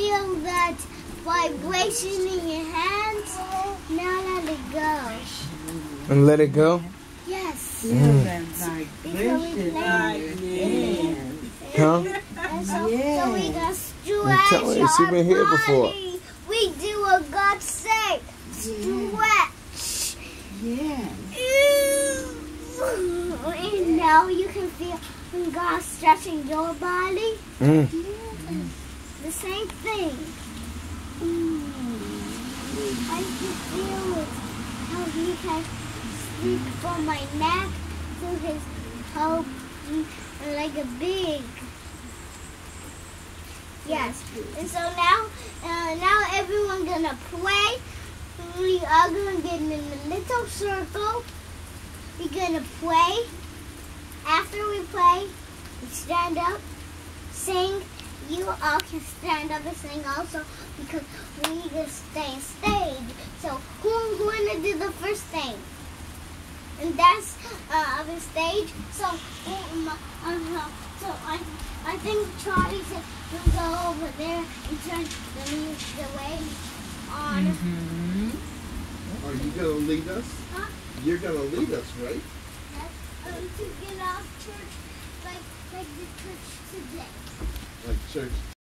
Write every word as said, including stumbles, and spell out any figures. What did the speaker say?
feel that vibration in your hands, now let it go. And let it go? Yes. Feel Mm. that vibration in your hands. Huh? And so, Yeah. so we can I'm stretch telling you, our she's been here before. body. We do what God said. Stretch. Yeah. And now you can feel when God's stretching your body. Mm. The same thing. I can feel it. How he can sleep from my neck to his whole, like a big. Yes. And so now, uh, now everyone gonna pray. We are gonna get in a little circle. We're gonna pray. After we pray, we stand up, sing. You all can stand up and sing also because we need to stay on stage. So who who gonna do the first thing? And that's uh, on the stage. So um, uh, so I I think Charlie said we'll go over there and turn the music away on. Mm-hmm. Are you gonna lead us? Huh? You're gonna lead us, right? Yes. Um, to get off church like like the church today. Like church